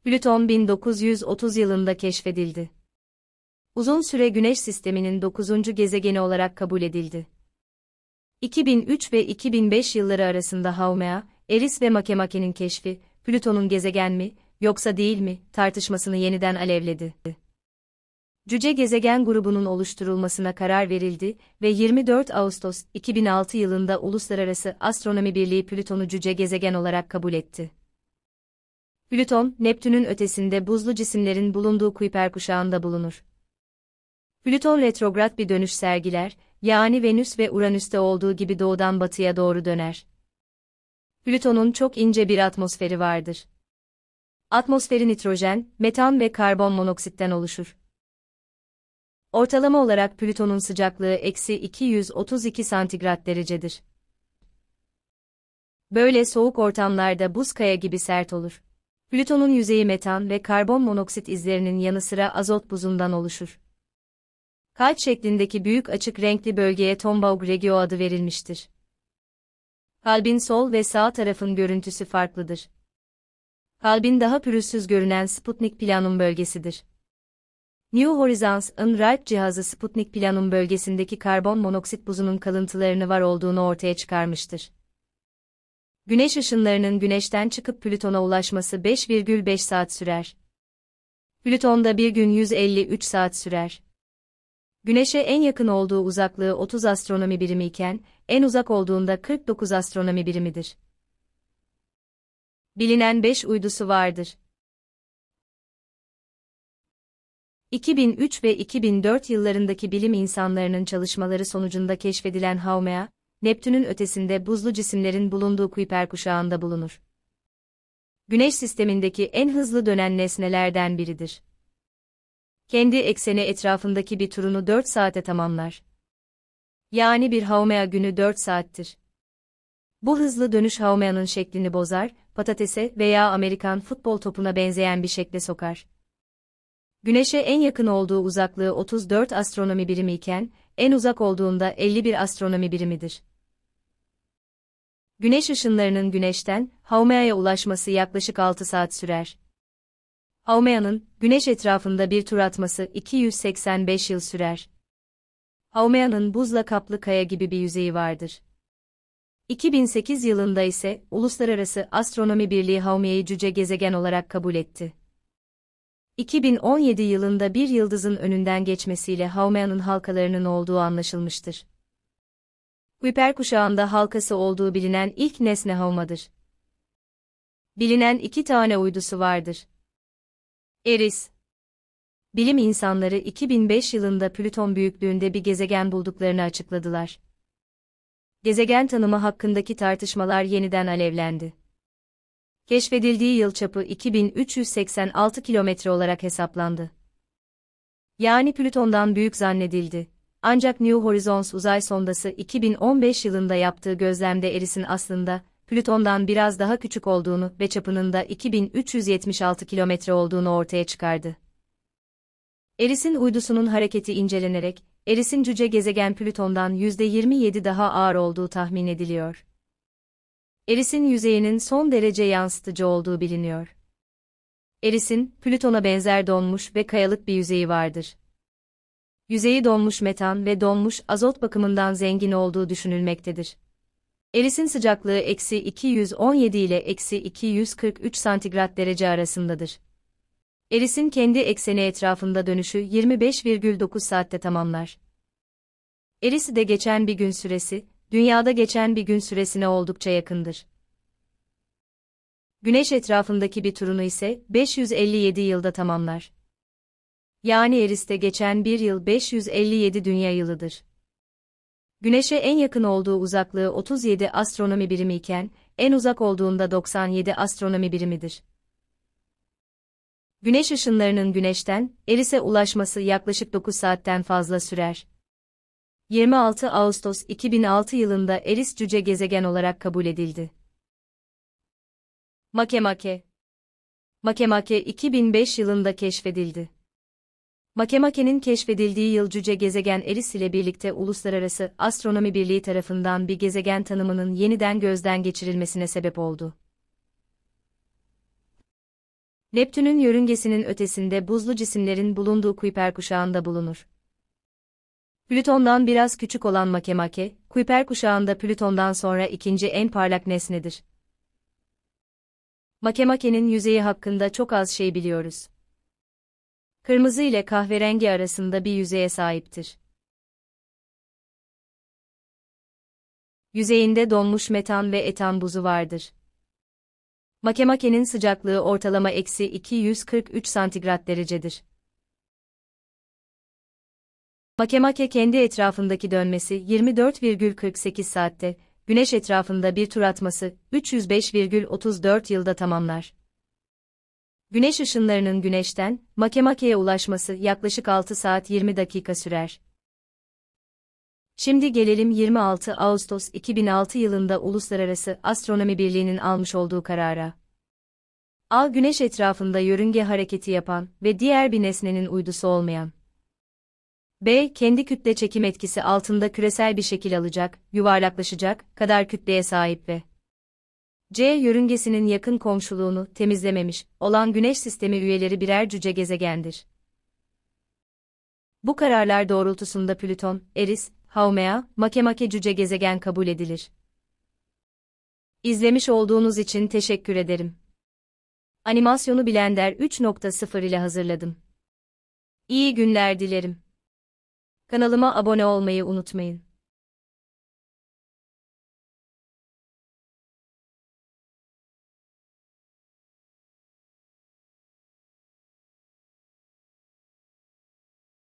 Plüton 1930 yılında keşfedildi. Uzun süre Güneş sisteminin 9. gezegeni olarak kabul edildi. 2003 ve 2005 yılları arasında Haumea, Eris ve Makemake'nin keşfi, Plüton'un gezegen mi, yoksa değil mi, tartışmasını yeniden alevledi. Cüce gezegen grubunun oluşturulmasına karar verildi ve 24 Ağustos 2006 yılında Uluslararası Astronomi Birliği Plüton'u cüce gezegen olarak kabul etti. Plüton, Neptün'ün ötesinde buzlu cisimlerin bulunduğu Kuiper kuşağında bulunur. Plüton retrograd bir dönüş sergiler, yani Venüs ve Uranüs'te olduğu gibi doğudan batıya doğru döner. Plüton'un çok ince bir atmosferi vardır. Atmosferi nitrojen, metan ve karbon monoksitten oluşur. Ortalama olarak Plüton'un sıcaklığı -232 santigrat derecedir. Böyle soğuk ortamlarda buz kaya gibi sert olur. Plüton'un yüzeyi metan ve karbon monoksit izlerinin yanı sıra azot buzundan oluşur. Kalp şeklindeki büyük açık renkli bölgeye Tombaugh Regio adı verilmiştir. Kalbin sol ve sağ tarafın görüntüsü farklıdır. Kalbin daha pürüzsüz görünen Sputnik Planum bölgesidir. New Horizons'ın RALP cihazı Sputnik Planum bölgesindeki karbon monoksit buzunun kalıntılarını var olduğunu ortaya çıkarmıştır. Güneş ışınlarının Güneş'ten çıkıp Plüton'a ulaşması 5,5 saat sürer. Plüton'da bir gün 153 saat sürer. Güneş'e en yakın olduğu uzaklığı 30 astronomi birimi iken, en uzak olduğunda 49 astronomi birimidir. Bilinen 5 uydusu vardır. 2003 ve 2004 yıllarındaki bilim insanlarının çalışmaları sonucunda keşfedilen Haumea, Neptün'ün ötesinde buzlu cisimlerin bulunduğu Kuiper kuşağında bulunur. Güneş sistemindeki en hızlı dönen nesnelerden biridir. Kendi ekseni etrafındaki bir turunu 4 saate tamamlar. Yani bir Haumea günü 4 saattir. Bu hızlı dönüş Haumea'nın şeklini bozar, patatese veya Amerikan futbol topuna benzeyen bir şekle sokar. Güneş'e en yakın olduğu uzaklığı 34 astronomi birimi iken, en uzak olduğunda 51 astronomi birimidir. Güneş ışınlarının Güneş'ten Haumea'ya ulaşması yaklaşık 6 saat sürer. Haumea'nın Güneş etrafında bir tur atması 285 yıl sürer. Haumea'nın buzla kaplı kaya gibi bir yüzeyi vardır. 2008 yılında ise Uluslararası Astronomi Birliği Haumea'yı cüce gezegen olarak kabul etti. 2017 yılında bir yıldızın önünden geçmesiyle Haumea'nın halkalarının olduğu anlaşılmıştır. Kuiper kuşağında halkası olduğu bilinen ilk nesne Haumea'dır. Bilinen 2 tane uydusu vardır. Eris. Bilim insanları 2005 yılında Plüton büyüklüğünde bir gezegen bulduklarını açıkladılar. Gezegen tanımı hakkındaki tartışmalar yeniden alevlendi. Keşfedildiği yılçapı 2386 kilometre olarak hesaplandı. Yani Plüton'dan büyük zannedildi. Ancak New Horizons uzay sondası 2015 yılında yaptığı gözlemde Eris'in aslında Plüton'dan biraz daha küçük olduğunu ve çapının da 2376 kilometre olduğunu ortaya çıkardı. Eris'in uydusunun hareketi incelenerek, Eris'in cüce gezegen Plüton'dan %27 daha ağır olduğu tahmin ediliyor. Eris'in yüzeyinin son derece yansıtıcı olduğu biliniyor. Eris'in, Plüton'a benzer donmuş ve kayalık bir yüzeyi vardır. Yüzeyi donmuş metan ve donmuş azot bakımından zengin olduğu düşünülmektedir. Eris'in sıcaklığı -217 ile -243 santigrat derece arasındadır. Eris'in kendi ekseni etrafında dönüşü 25,9 saatte tamamlar. Eris'de geçen bir gün süresi, Dünya'da geçen bir gün süresine oldukça yakındır. Güneş etrafındaki bir turunu ise 557 yılda tamamlar. Yani Eris'te geçen bir yıl 557 dünya yılıdır. Güneş'e en yakın olduğu uzaklığı 37 astronomi birimi iken, en uzak olduğunda 97 astronomi birimidir. Güneş ışınlarının Güneş'ten Eris'e ulaşması yaklaşık 9 saatten fazla sürer. 26 Ağustos 2006 yılında Eris cüce gezegen olarak kabul edildi. Makemake. Makemake 2005 yılında keşfedildi. Makemake'nin keşfedildiği yıl cüce gezegen Eris ile birlikte Uluslararası Astronomi Birliği tarafından bir gezegen tanımının yeniden gözden geçirilmesine sebep oldu. Neptün'ün yörüngesinin ötesinde buzlu cisimlerin bulunduğu Kuiper kuşağında bulunur. Plüton'dan biraz küçük olan Makemake, Kuiper kuşağında Plüton'dan sonra ikinci en parlak nesnedir. Makemake'nin yüzeyi hakkında çok az şey biliyoruz. Kırmızı ile kahverengi arasında bir yüzeye sahiptir. Yüzeyinde donmuş metan ve etan buzu vardır. Makemake'nin sıcaklığı ortalama -243 santigrat derecedir. Makemake kendi etrafındaki dönmesi 24,48 saatte, Güneş etrafında bir tur atması 305,34 yılda tamamlar. Güneş ışınlarının Güneş'ten Makemake'ye ulaşması yaklaşık 6 saat 20 dakika sürer. Şimdi gelelim 26 Ağustos 2006 yılında Uluslararası Astronomi Birliği'nin almış olduğu karara. A. Güneş etrafında yörünge hareketi yapan ve diğer bir nesnenin uydusu olmayan. B. Kendi kütle çekim etkisi altında küresel bir şekil alacak, yuvarlaklaşacak kadar kütleye sahip ve C. Yörüngesinin yakın komşuluğunu temizlememiş olan Güneş sistemi üyeleri birer cüce gezegendir. Bu kararlar doğrultusunda Plüton, Eris, Haumea, Makemake cüce gezegen kabul edilir. İzlemiş olduğunuz için teşekkür ederim. Animasyonu Blender 3.0 ile hazırladım. İyi günler dilerim. Kanalıma abone olmayı unutmayın.